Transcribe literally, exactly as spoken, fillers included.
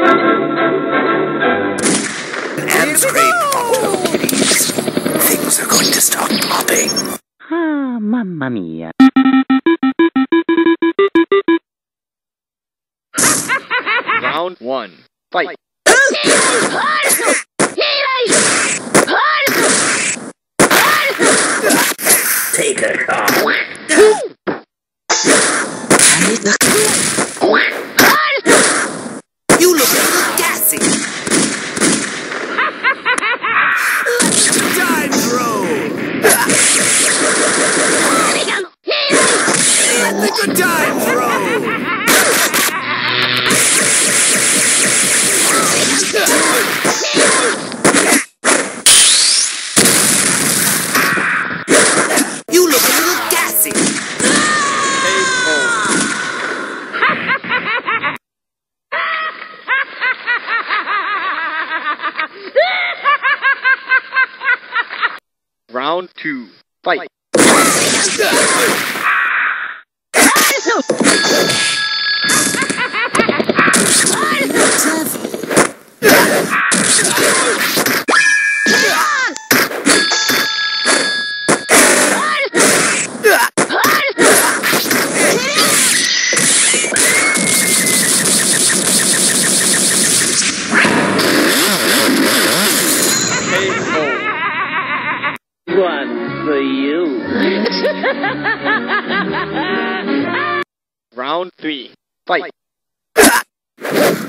And scrape. Oh, please. Things are going to start popping. Ah, mamma mia. Round one. Fight. Take a shot. You look a little gassy. Dive roll. Let the good times roll. You look a little gassy. Round two. Fight. One for you. Round three. Fight.